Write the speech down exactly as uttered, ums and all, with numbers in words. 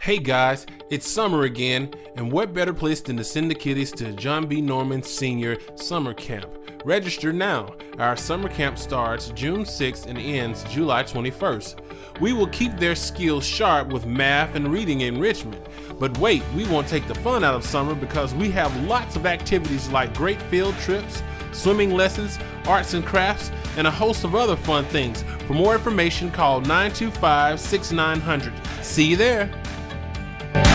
Hey guys, it's summer again, and what better place than to send the kiddies to John B. Norman Senior Summer Camp. Register now. Our summer camp starts June sixth and ends July twenty-first. We will keep their skills sharp with math and reading enrichment. But wait, we won't take the fun out of summer because we have lots of activities like great field trips, swimming lessons, arts and crafts, and a host of other fun things. For more information, call nine two five, six nine zero zero. See you there.